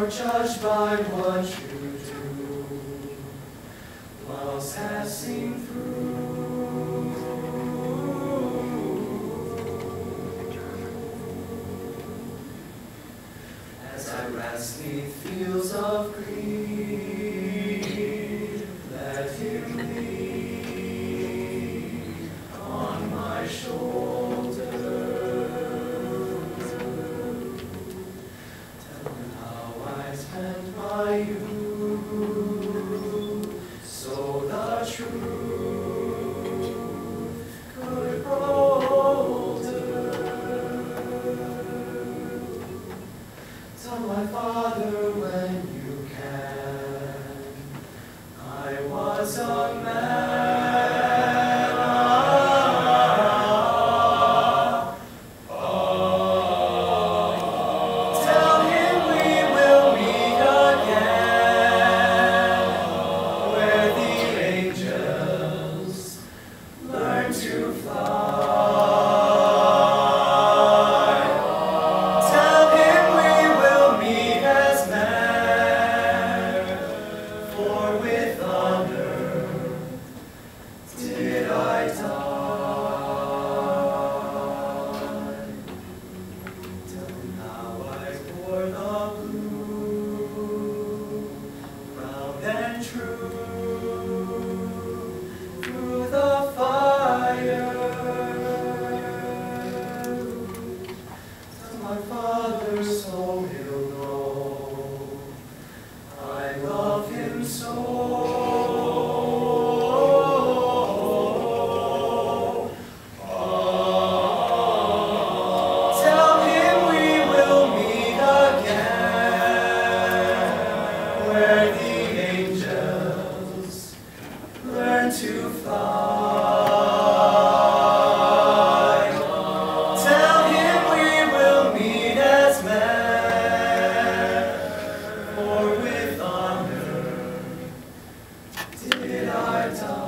nor judged by what you do while passing through. As I rest 'neath fields of green, let him lean on my shoulder. Tell him how I spent my youth, so the truth could grow older. Tell my father when you can, I was a man. Tell him we will meet again, where the angels learn to fly. Tell him we will meet as men, for with honor did I die. Tell him how I bore the blue, round and true, through the fire. Tell my father so he'll know I love him so. Tell him we will meet again, where the angels learn to fly. Tell him we will meet as men, for with honor did I die.